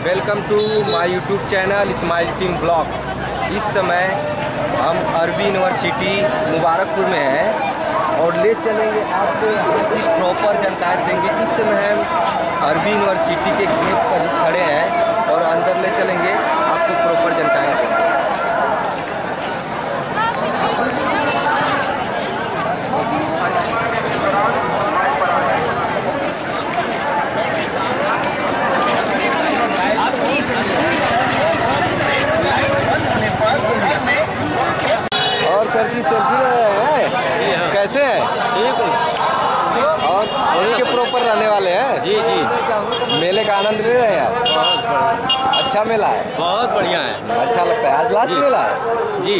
Welcome to my YouTube channel smile team blogs. इस समय हम अरबी यूनिवर्सिटी मुबारकपुर में हैं और ले चलेंगे आपको प्रॉपर जानकारी देंगे। इस समय हम अरबी यूनिवर्सिटी के गेट पर खड़े हैं और अंदर ले चलेंगे, आपको प्रॉपर जानकारी देंगे। सर जी सेल्फी ले रहे हैं, कैसे हैं? ठीक हूँ। और यहीं के प्रॉपर रहने वाले हैं? जी जी। मेले का आनंद ले रहे हैं आप? बहुत बढ़िया। अच्छा मेला है? बहुत बढ़िया है। अच्छा लगता है। आज लास्ट मेला है जी।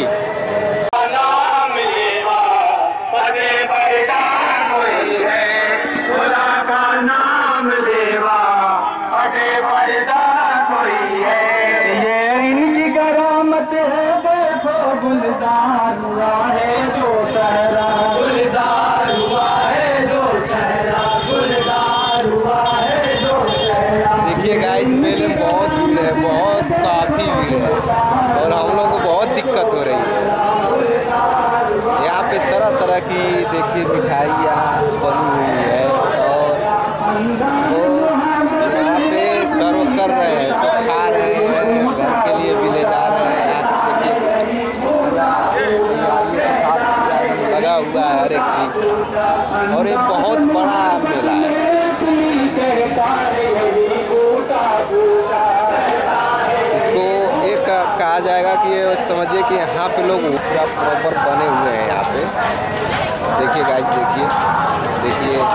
ये इनकी करामत है, देखो गुलजार हुआ है जो चेहरा, गुलजार हुआ है जो चेहरा, गुलजार हुआ है जो चेहरा। देखिए गाइस, मेले में बहुत भीड़ है, बहुत काफ़ी भीड़ है और हम लोगों को बहुत दिक्कत हो रही है। यहाँ पे तरह तरह की देखिए मिठाइयाँ बनी हुई है और यहाँ पे सर्व कर रहे हैं, सब खा रहे हैं, घर के लिए भी ले जा रहे हैं। यहाँ देखिए लगा हुआ है हर एक चीज़ और ये बहुत बड़ा मेला है। इसको एक कहा जाएगा कि ये समझिए कि यहाँ पे लोग पूरा प्रॉपर बने हुए हैं। यहाँ पे देखिए गाइस, देखिए ये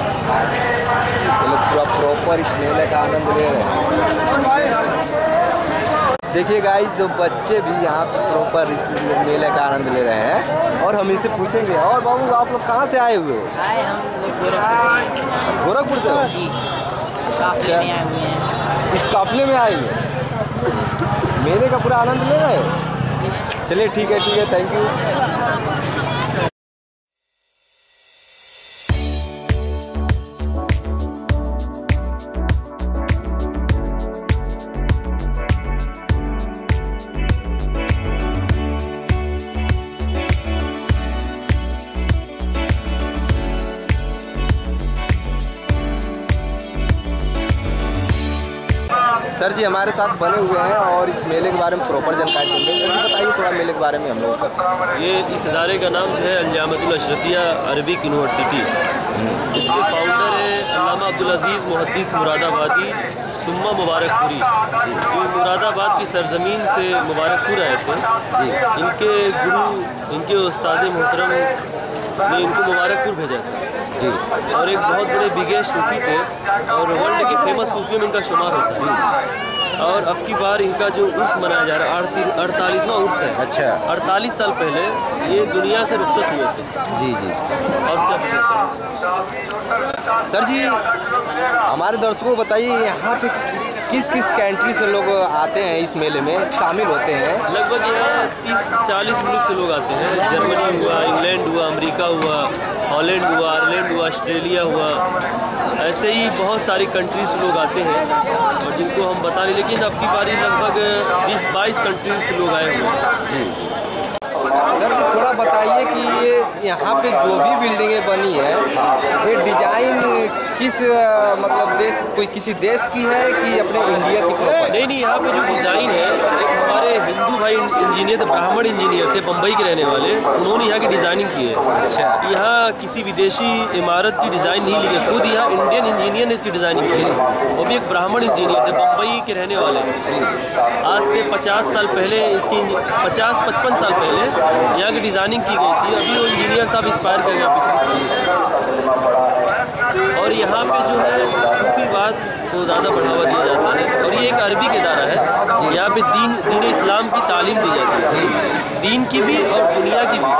लोग पूरा प्रॉपर इस मेले का आनंद ले रहे हैं। देखिए गाइस, दो बच्चे भी यहाँ पे प्रॉपर इस मेले का आनंद ले रहे हैं और हम इनसे पूछेंगे। और बाबू, आप लोग कहाँ से आए हुए हो? आए हम गोरखपुर से? जी, काफले में आए हुए हैं। इस काफले में आए हुए मेले का पूरा आनंद ले रहे हैं। चलिए ठीक है, थैंक यू। सर जी हमारे साथ बने हुए हैं और इस मेले के बारे में प्रॉपर जानकारी देंगे। सर जी बताइए थोड़ा मेले के बारे में हम लोग का। ये इस इदारे का नाम जो है अल-जामिअतुल अशरफिया अरबिक यूनिवर्सिटी। इसके फाउंडर है अल्लामा अब्दुल अजीज़ मुहद्दिस मुरादाबादी सुम्मा मुबारकपुरी, जो मुरादाबाद की सरजमीन से मुबारकपुर आए थे। इनके गुरु, इनके उस्ताद मोहतरम ने इनको मुबारकपुर भेजा था जी। और एक बहुत बड़े बिगेस्ट सूफी थे और वर्ल्ड के फेमस सूफियों में इनका शुमार होता है। और अब की बार इनका जो उर्स मनाया जा रहा है 48वां उर्स है। अच्छा। 48 साल पहले ये दुनिया से रुखसत हुए थे। जी जी। और क्या सर जी हमारे दर्शकों को बताइए, यहाँ पे किस किस कंट्री से लोग आते हैं इस मेले में शामिल होते हैं? लगभग यहाँ 30-40 मुल्क से लोग आते हैं। जर्मनी हुआ, इंग्लैंड हुआ, अमेरिका हुआ, हॉलैंड हुआ, आयरलैंड हुआ, ऑस्ट्रेलिया हुआ, ऐसे ही बहुत सारी कंट्रीज से लोग आते हैं और जिनको हम बता रहे, लेकिन अब की बारी लगभग 20-22 कंट्रीज से लोग आए हुए हैं जी। सर जी थोड़ा बताइए कि ये यहाँ पे जो भी बिल्डिंगें बनी है, ये डिजाइन किस मतलब देश, कोई किसी देश की है कि अपने इंडिया की प्रॉपर्टी? नहीं, यहाँ पे जो डिज़ाइन है, एक हमारे हिंदू भाई इंजीनियर थे, ब्राह्मण इंजीनियर थे, बम्बई के रहने वाले, उन्होंने यहाँ की डिज़ाइनिंग की है। अच्छा। यहाँ किसी विदेशी इमारत की डिज़ाइन नहीं ली है, खुद यहाँ इंडियन इंजीनियर ने इसकी डिज़ाइनिंग की है। वो भी एक ब्राह्मण इंजीनियर थे, बम्बई के रहने वाले थे। आज से 50 साल पहले इसकी 50-55 साल पहले यहाँ की डिज़ाइनिंग की गई थी। अभी वो इंजीनियर साहब इंस्पायर कर गया पिछली साल। और यहाँ पे जो है सूफीवाद को ज़्यादा बढ़ावा दिया जाता है और ये एक अरबी के इदारा है। यहाँ पे दीन इस्लाम की तालीम दी जाती है, दीन की भी और दुनिया की भी।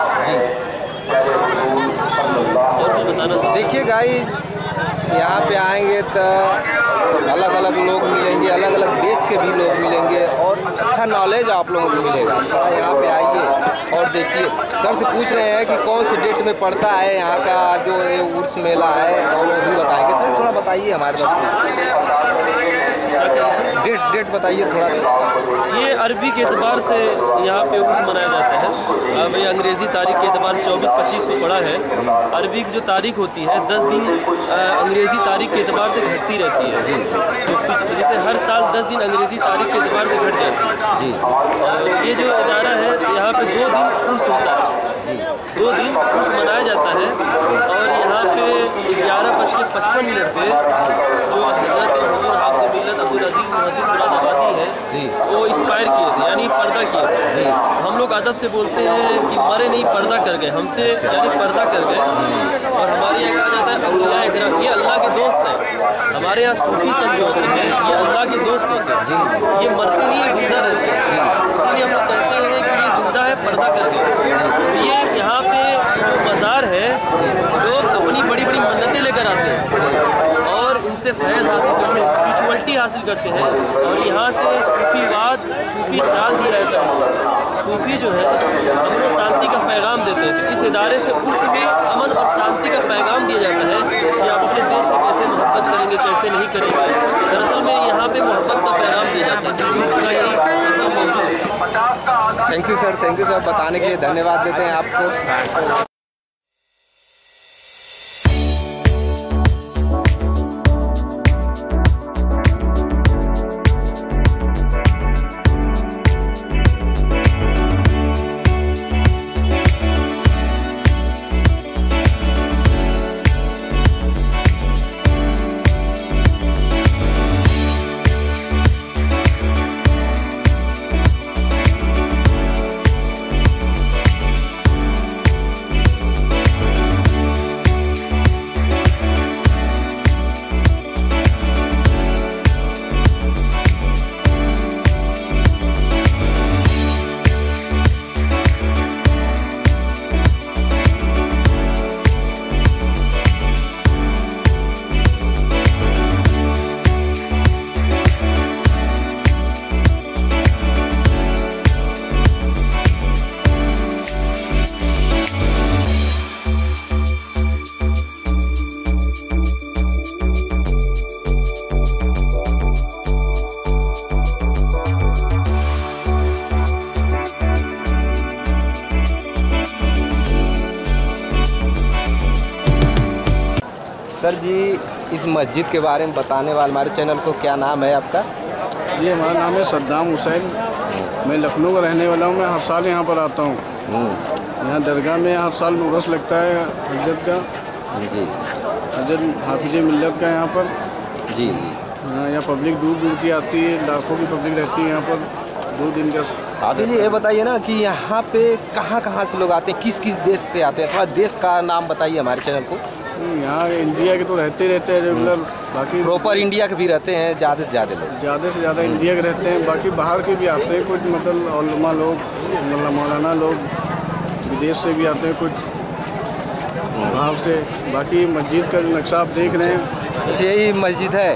और भी बताना। देखिए गाइस, यहाँ पे आएंगे तो अलग अलग लोग मिलेंगे, अलग अलग देश के भी लोग मिलेंगे और अच्छा नॉलेज आप लोगों को मिलेगा। थोड़ा यहाँ पे आइए और देखिए। सर से पूछ रहे हैं कि कौन सी डेट में पड़ता है यहाँ का जो ये उर्स मेला है, और वो भी बताएंगे। सर थोड़ा बताइए हमारे दोस्तों, डेट बताइए थोड़ा। ये अरबी के एतबार से यहाँ पे उर्स मनाया जाता है। अब ये अंग्रेज़ी तारीख के एतबार 24-25 को पड़ा है। अरबी की जो तारीख होती है 10 दिन अंग्रेज़ी तारीख के एतबार से घटती रहती है जी। तो जैसे हर साल 10 दिन अंग्रेज़ी तारीख के एतबार से घट जाती है जी। और ये जो इदारा है यहाँ पे 2 दिन उर्स होता है जी। 2 दिन उर्स मनाया जाता है। और यहाँ पे 11:55 पे जो हज़रत हुज़ूर हाफ़िज़ मिल्लत अब्दुल अज़ीज़ मुहद्दिस मुरादाबादी है जी, वो इंस्पायर किए थे, यानी पर्दा किए थे जी। हम लोग अदब से बोलते हैं कि मरे नहीं पर्दा कर गए, हमसे यानी पर्दा कर गए। और हमारे यहाँ कहा जाता है औलिया इकराम, ये अल्लाह के दोस्त हैं। हमारे यहाँ सूफी संत होते हैं, ये अल्लाह के दोस्त होते हैं जी। ये मरते नहीं, ये जिंदा रहते हैं जी। इसीलिए हम लोग कहते हैं कि ये जिंदा है पर्दा कर गए। तो ये यहाँ पे जो मज़ार है, लोग अपनी बड़ी बड़ी मन्नतें लेकर आते हैं और इनसे फैज़ हासिल करते हैं, स्पिरिचुअलिटी हासिल करते हैं। और यहाँ से सूफीवाद, सूफी ख्याल दिया जाता है। सूफी जो है अमन और शांति का पैगाम देते हैं। तो इस इदारे से उर्स में अमन और शांति का पैगाम दिया जाता है कि आप अपने देश से कैसे मोहब्बत करेंगे, कैसे नहीं करेंगे। दरअसल में यहाँ पे मोहब्बत का पैगाम दिया जाता है। इस उर्स का यही असल मौजूद है। थैंक यू सर, बताने के लिए धन्यवाद देते हैं आपको। सर जी, इस मस्जिद के बारे में बताने वाले हमारे चैनल को, क्या नाम है आपका? जी, हमारा नाम है सद्दाम हुसैन। मैं लखनऊ का रहने वाला हूँ। मैं हर साल यहाँ पर आता हूँ। यहाँ दरगाह में हर साल उर्स लगता है हजरत का जी, हजरत हाफिज़ मिल्लत का यहाँ पर जी। यहाँ पब्लिक दूर दूर की आती है, लाखों की पब्लिक रहती है यहाँ पर 2 दिन का। हाफिज़ जी, ये बताइए ना कि यहाँ पे कहाँ कहाँ से लोग आते हैं, किस किस देश से आते हैं? थोड़ा देश का नाम बताइए हमारे चैनल को। यहाँ इंडिया के तो रहते हैं रेगुलर, बाकी प्रॉपर इंडिया के भी रहते हैं ज़्यादा से ज़्यादा लोग? ज़्यादा से ज़्यादा इंडिया के रहते हैं, बाकी बाहर के भी आते हैं कुछ, मतलब उलमा लोग, मौलाना लोग विदेश से भी आते हैं कुछ बाहर से। बाकी मस्जिद का जो नक्शा आप देख रहे हैं, अच्छा यही मस्जिद है,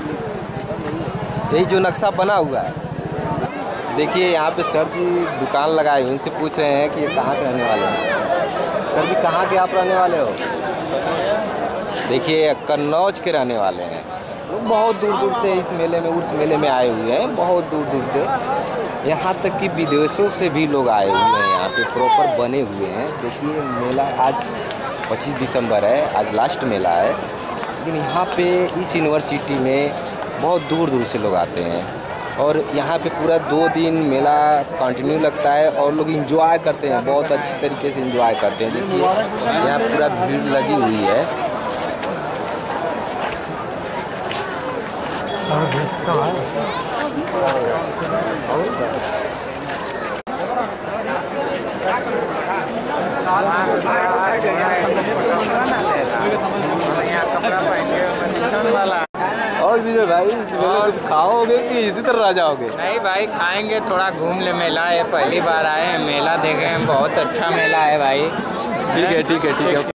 यही जो नक्शा बना हुआ है। देखिए यहाँ पे सर जी दुकान लगाए हुए, इनसे पूछ रहे हैं कि ये कहाँ के रहने वाले हैं। सर जी, कहाँ के आप रहने वाले हो? देखिए कन्नौज के रहने वाले हैं। लोग बहुत दूर दूर से इस मेले में, उर्स मेले में आए हुए हैं, बहुत दूर दूर से। यहाँ तक कि विदेशों से भी लोग आए हुए हैं, यहाँ पे प्रॉपर बने हुए हैं। देखिए मेला आज 25 दिसंबर है, आज लास्ट मेला है, लेकिन यहाँ पे इस यूनिवर्सिटी में बहुत दूर दूर से लोग आते हैं। और यहाँ पे पूरा 2 दिन मेला कंटिन्यू लगता है और लोग इंजॉय करते हैं, बहुत अच्छी तरीके से इंजॉय करते हैं। देखिए यहाँ पूरा भीड़ लगी हुई है। और विजय भाई, कुछ खाओगे कि इसी तरह जाओगे? नहीं भाई, खाएंगे, थोड़ा घूम ले। मेला है, पहली बार आए हैं, मेला देखे हैं, बहुत अच्छा मेला है भाई। ठीक है।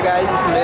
गाइस, इस